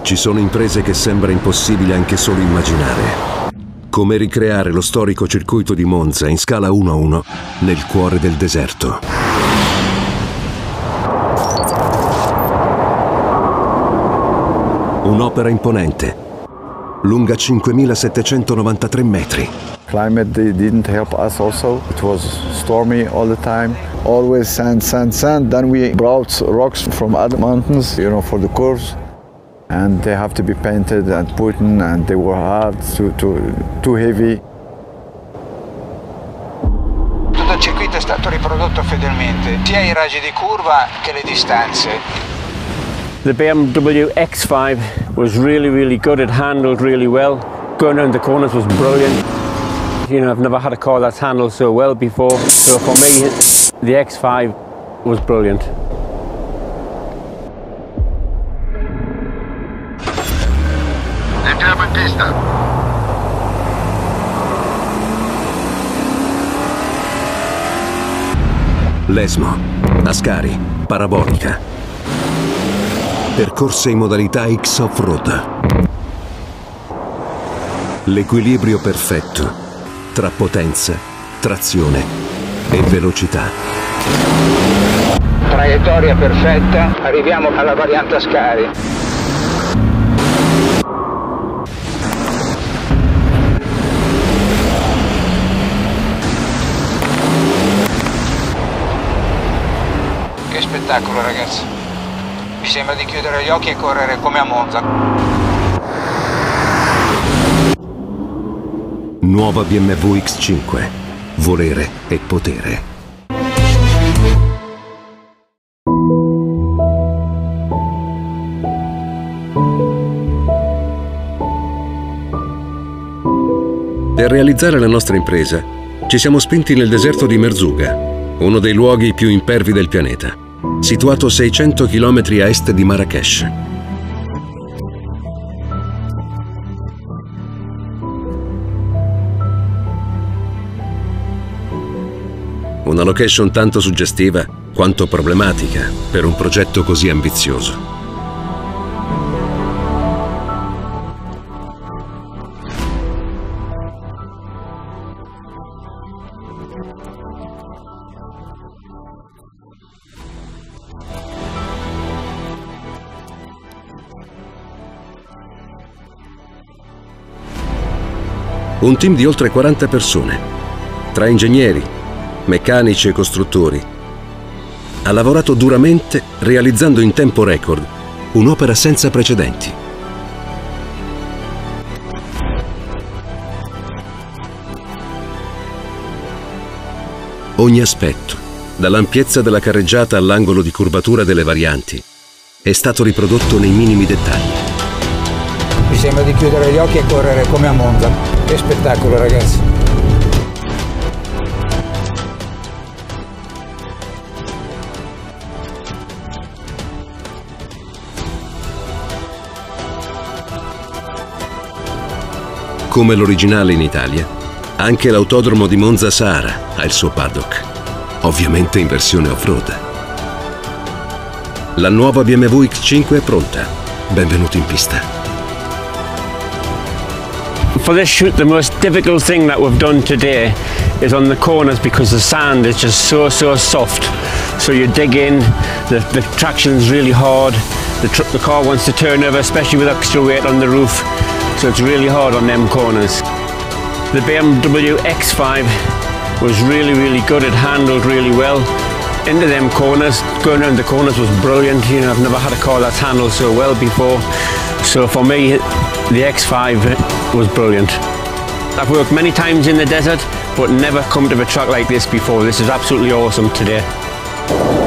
Ci sono imprese che sembra impossibile anche solo immaginare. Come ricreare lo storico circuito di Monza in scala 1:1 nel cuore del deserto. Un'opera imponente, lunga 5.793 metri. Climate didn't help us also. It was stormy all the time. Always sand, sand, sand. Then we brought rocks from other mountains, you know, for the curves. And they have to be painted and put in, and they were hard, too heavy. Tutto il circuito è stato riprodotto fedelmente, sia i raggi di curva che le distanze. The BMW X5 was really good. It handled really well. Going around the corners was brilliant. You know, I've never had a car that's handled so well before. So for me, the X5 was brilliant. Entriamo in pista. Lesmo, Ascari, parabolica. Percorse in modalità X off-road. L'equilibrio perfetto tra potenza, trazione e velocità. Traiettoria perfetta, arriviamo alla variante Ascari. Che spettacolo, ragazzi. Mi sembra di chiudere gli occhi e correre come a Monza. Nuova BMW X5. Volere e potere. Per realizzare la nostra impresa ci siamo spinti nel deserto di Merzouga, uno dei luoghi più impervi del pianeta, situato 600 km a est di Marrakech. Una location tanto suggestiva quanto problematica per un progetto così ambizioso. Un team di oltre 40 persone, tra ingegneri, meccanici e costruttori, ha lavorato duramente realizzando in tempo record un'opera senza precedenti. Ogni aspetto, dall'ampiezza della carreggiata all'angolo di curvatura delle varianti, è stato riprodotto nei minimi dettagli. Mi sembra di chiudere gli occhi e correre come a Monza. Che spettacolo, ragazzi. Come l'originale in Italia, anche l'autodromo di Monza Sahara ha il suo paddock, ovviamente in versione off-road. La nuova BMW X5 è pronta. Benvenuti in pista. For this shoot, the most difficult thing that we've done today is on the corners, because the sand is just so soft. So you dig in, the traction's really hard, the car wants to turn over, especially with extra weight on the roof. So it's really hard on them corners. The BMW X5 was really good. It handled really well. Into them corners, going around the corners was brilliant. You know, I've never had a car that's handled so well before. So for me, the X5 was brilliant. I've worked many times in the desert, but never come to a track like this before. This is absolutely awesome today.